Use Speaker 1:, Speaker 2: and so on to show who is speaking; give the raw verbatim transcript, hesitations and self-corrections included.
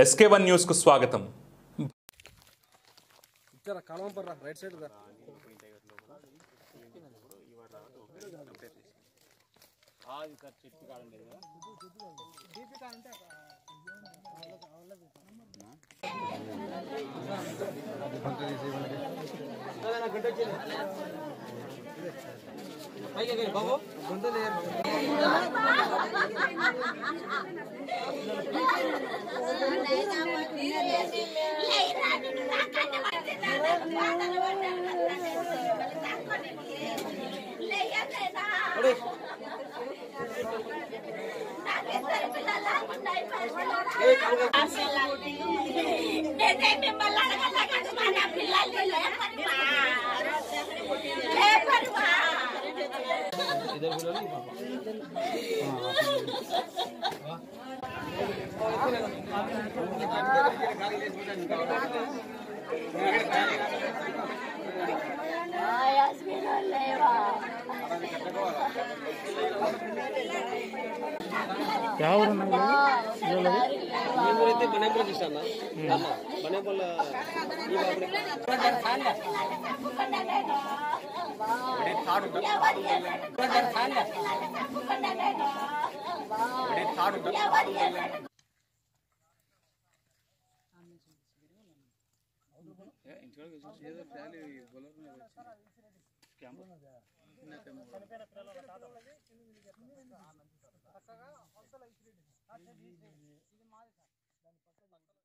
Speaker 1: SK one news కు స్వాగతం.
Speaker 2: Right side బాబు क्या हो रहा है ये बोले थे बने बोल दिशा ना बने बोल ये बाबरे बड़े थाड़ उड़ा बड़े थाड़ बड़े थाड़ उड़ा क्या